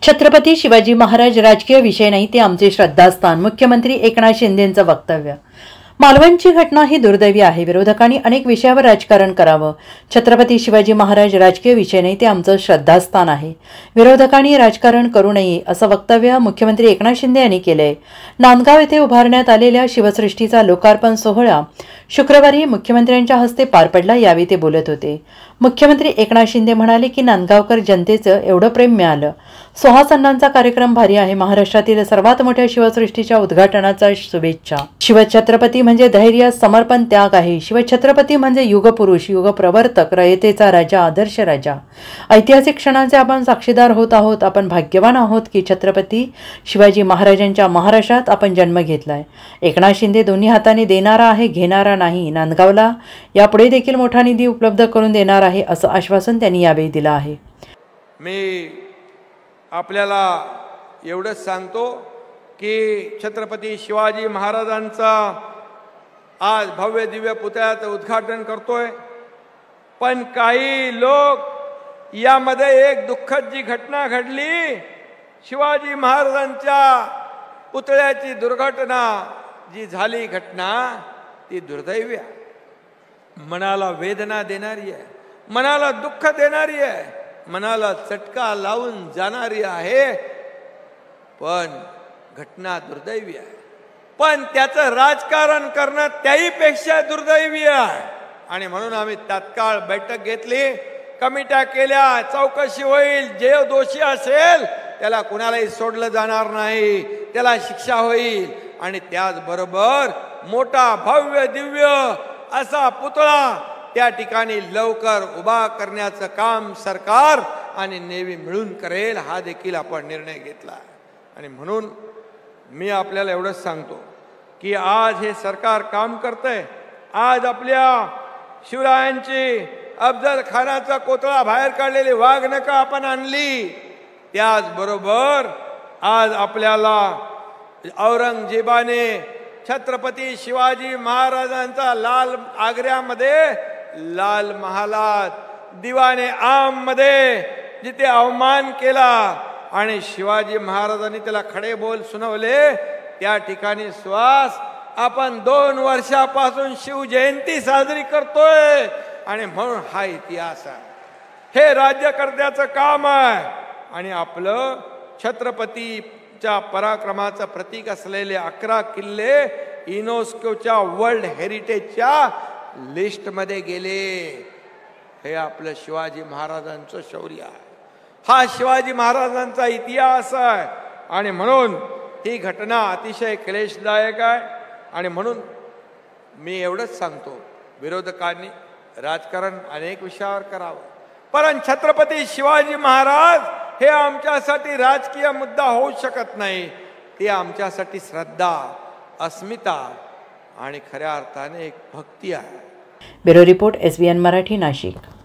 छत्रपती शिवाजी महाराज राजकीय विषय नाही, ते आमचे श्रद्धास्थान. मुख्यमंत्री एकनाथ शिंदेंचं वक्तव्य. मालवणची घटना ही दुर्दैवी आहे. विरोधकांनी अनेक विषयावर राजकारण करावं. छत्रपती शिवाजी महाराज राजकीय विषय नाही, ते आमचं श्रद्धास्थान आहे. विरोधकांनी राजकारण करू नये असं वक्तव्य मुख्यमंत्री एकनाथ शिंदे यांनी केलंय. नांदगाव येथे उभारण्यात आलेल्या शिवसृष्टीचा लोकार्पण सोहळा शुक्रवारी मुख्यमंत्र्यांच्या हस्ते पार पडला. यावेळी ते बोलत होते. मुख्यमंत्री एकनाथ शिंदे म्हणाले की नांदगावकर जनतेचं एवढं प्रेम मिळालं. सुहासन्नांचा कार्यक्रम भारी आहे. महाराष्ट्रातील सर्वात मोठ्या शिवसृष्टीच्या उद्घाटनाचा शुभेच्छा. शिवछत्रपती म्हणजे धैर्य, समर्पण, त्याग आहे. शिवछत्रपती म्हणजे युगपुरुष, युगप्रवर्तक, रयतेचा राजा, आदर्श राजा. ऐतिहासिक क्षणांचे आपण साक्षीदार होत आहोत. आपण भाग्यवान आहोत की छत्रपती शिवाजी महाराजांच्या महाराष्ट्रात आपण जन्म घेतलाय. एकनाथ शिंदे दोन्ही हाताने देणारा आहे, घेणारा नाही. नांदगावला यापुढे देखील मोठा निधी उपलब्ध करून देणार आहे असं आश्वासन त्यांनी यावेळी दिलं आहे. मी आपल्याला एवढंच सांगतो की छत्रपती शिवाजी महाराजांचा आज भव्य दिव्य पुतळ्याचं उद्घाटन करतोय. पण काही लोक यामध्ये एक दुःखद जी घटना घडली, शिवाजी महाराजांच्या पुतळ्याची दुर्घटना जी झाली घटना, ती दुर्दैवी आहे. मनाला वेदना देणारी आहे, मनाला दुःख देणारी आहे, मनाला चटका लावून जाणारी आहे. पण घटना दुर्दैवी आहे. पण त्याचं राजकारण करणं त्याहीपेक्षा दुर्दैवी आहे. आणि म्हणून आम्ही तात्काळ बैठक घेतली, कमिट्या केल्या, चौकशी होईल. जे दोषी असेल त्याला कुणालाही सोडलं जाणार नाही, त्याला शिक्षा होईल. आणि त्याचबरोबर मोठा भव्य दिव्य असा पुतळा त्या ठिकाणी लवकर उभा करण्याचं काम सरकार आणि नेव्ही मिळून करेल, हा देखील आपण निर्णय घेतला. आणि म्हणून मी आपल्याला एवढंच सांगतो की आज हे सरकार काम करतंय. आज आपल्या शिवरायांची अफजल खानाचा कोतळा बाहेर काढलेली वाघनखं आपण आणली. त्याचबरोबर आज आपल्याला औरंगजेबाने छत्रपती शिवाजी महाराजांचा आग्र्यामध्ये लाल महालात दिवाने आम मध्ये जिथे अवमान केला आणि शिवाजी महाराजांनी त्याला खडे बोल सुनावले, त्या ठिकाणी श्वास आपण 2 वर्षापासून शिवजयंती साजरी करतोय. आणि म्हणून हा इतिहास आहे, हे राज्यकर्त्याचं काम आहे. आणि आपलं छत्रपतीच्या पराक्रमाचं प्रतीक असलेले 11 किल्ले युनेस्कोच्या वर्ल्ड हेरिटेजच्या लिस्टमध्ये गेले. हे आपलं शिवाजी महाराजांचं शौर्य आहे, हा शिवाजी महाराजांचा इतिहास आहे. आणि म्हणून ही घटना अतिशय क्लेशदायक आहे. आणि म्हणून मी एवढंच सांगतो, विरोधकांनी राजकारण अनेक विषयावर करावं, परंतु छत्रपती शिवाजी महाराज हे आमच्यासाठी राजकीय मुद्दा होऊ शकत नाही. ते आमच्यासाठी श्रद्धा, अस्मिता आणि खऱ्या अर्थाने एक भक्ती आहे. Bureau report, SBN Marathi, Nashik.